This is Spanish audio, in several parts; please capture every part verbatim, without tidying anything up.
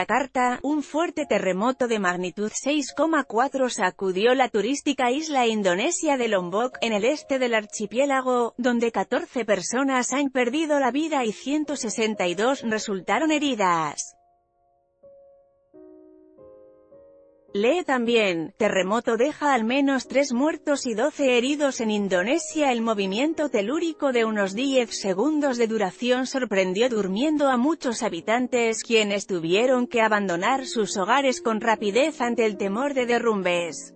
Yakarta, un fuerte terremoto de magnitud seis coma cuatro sacudió la turística isla indonesia de Lombok, en el este del archipiélago, donde catorce personas han perdido la vida y ciento sesenta y dos resultaron heridas. Lee también, terremoto deja al menos tres muertos y doce heridos en Indonesia. El movimiento telúrico de unos diez segundos de duración sorprendió durmiendo a muchos habitantes, quienes tuvieron que abandonar sus hogares con rapidez ante el temor de derrumbes.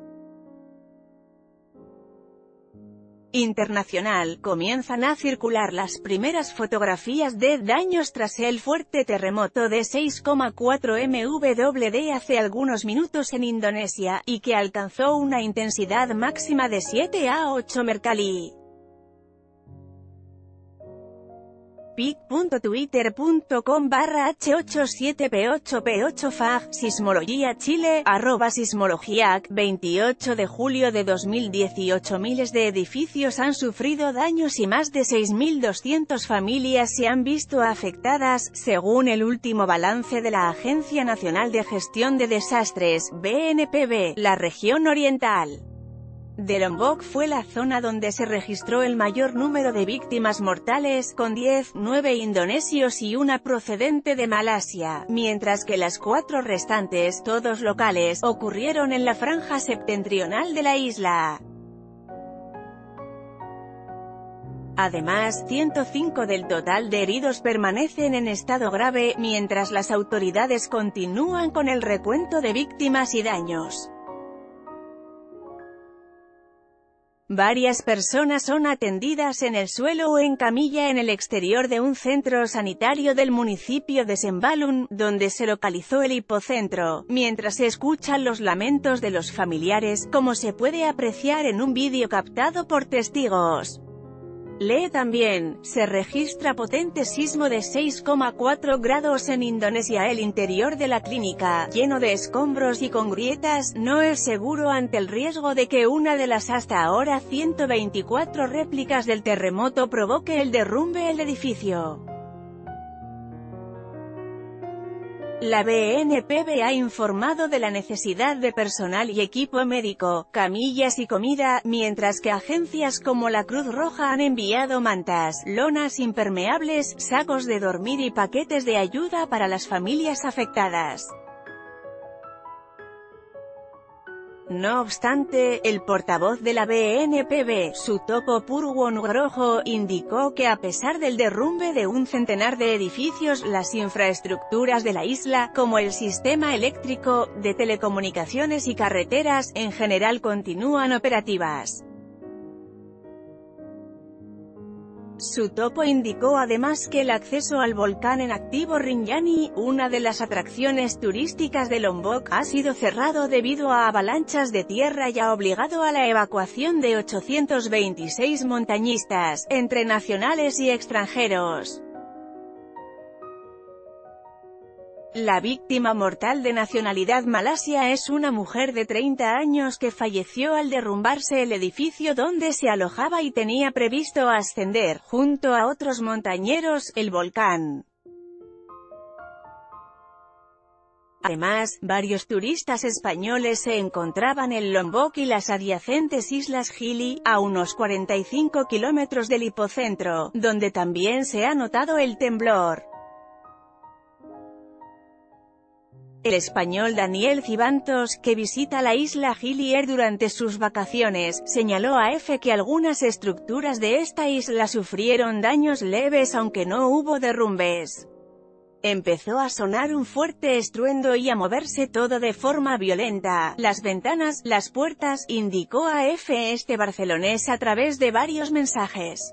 Internacional, comienzan a circular las primeras fotografías de daños tras el fuerte terremoto de seis coma cuatro magnitud hace algunos minutos en Indonesia, y que alcanzó una intensidad máxima de siete a ocho Mercalli. pic punto twitter punto com barra hache ochenta y siete pe ocho pe ocho fag, Sismología Chile, arroba sismologiac, veintiocho de julio de dos mil dieciocho. Miles de edificios han sufrido daños y más de seis mil doscientas familias se han visto afectadas, según el último balance de la Agencia Nacional de Gestión de Desastres, B N P B. La región oriental de Lombok fue la zona donde se registró el mayor número de víctimas mortales, con diez, nueve indonesios y una procedente de Malasia, mientras que las cuatro restantes, todos locales, ocurrieron en la franja septentrional de la isla. Además, ciento cinco del total de heridos permanecen en estado grave, mientras las autoridades continúan con el recuento de víctimas y daños. Varias personas son atendidas en el suelo o en camilla en el exterior de un centro sanitario del municipio de Sembalun, donde se localizó el hipocentro, mientras se escuchan los lamentos de los familiares, como se puede apreciar en un vídeo captado por testigos. Lee también, se registra potente sismo de seis coma cuatro grados en Indonesia. El interior de la clínica, lleno de escombros y con grietas, no es seguro ante el riesgo de que una de las hasta ahora ciento veinticuatro réplicas del terremoto provoque el derrumbe del edificio. La B N P B ha informado de la necesidad de personal y equipo médico, camillas y comida, mientras que agencias como la Cruz Roja han enviado mantas, lonas impermeables, sacos de dormir y paquetes de ayuda para las familias afectadas. No obstante, el portavoz de la B N P B, Sutopo Purwo Nugroho, indicó que a pesar del derrumbe de un centenar de edificios, las infraestructuras de la isla, como el sistema eléctrico, de telecomunicaciones y carreteras, en general continúan operativas. Sutopo indicó además que el acceso al volcán en activo Rinjani, una de las atracciones turísticas de Lombok, ha sido cerrado debido a avalanchas de tierra y ha obligado a la evacuación de ochocientos veintiséis montañistas, entre nacionales y extranjeros. La víctima mortal de nacionalidad malasia es una mujer de treinta años que falleció al derrumbarse el edificio donde se alojaba y tenía previsto ascender, junto a otros montañeros, el volcán. Además, varios turistas españoles se encontraban en Lombok y las adyacentes islas Gili, a unos cuarenta y cinco kilómetros del hipocentro, donde también se ha notado el temblor. El español Daniel Cibantos, que visita la isla Gili Air durante sus vacaciones, señaló a EFE que algunas estructuras de esta isla sufrieron daños leves aunque no hubo derrumbes. Empezó a sonar un fuerte estruendo y a moverse todo de forma violenta, las ventanas, las puertas, indicó a EFE este barcelonés a través de varios mensajes.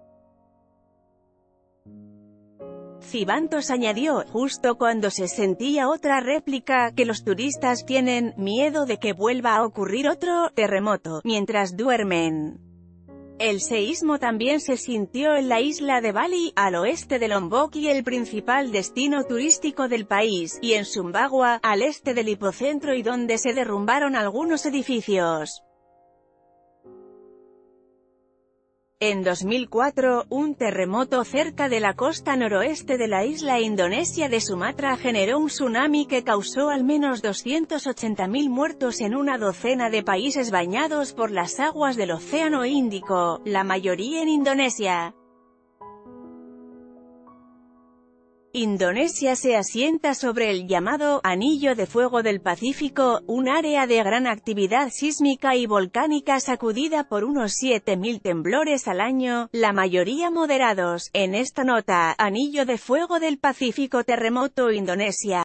Cibantos añadió, justo cuando se sentía otra réplica, que los turistas tienen miedo de que vuelva a ocurrir otro terremoto mientras duermen. El seísmo también se sintió en la isla de Bali, al oeste de Lombok y el principal destino turístico del país, y en Sumbawa, al este del hipocentro y donde se derrumbaron algunos edificios. En dos mil cuatro, un terremoto cerca de la costa noroeste de la isla indonesia de Sumatra generó un tsunami que causó al menos doscientos ochenta mil muertos en una docena de países bañados por las aguas del Océano Índico, la mayoría en Indonesia. Indonesia se asienta sobre el llamado «Anillo de Fuego del Pacífico», un área de gran actividad sísmica y volcánica sacudida por unos siete mil temblores al año, la mayoría moderados. En esta nota, Anillo de Fuego del Pacífico, terremoto Indonesia.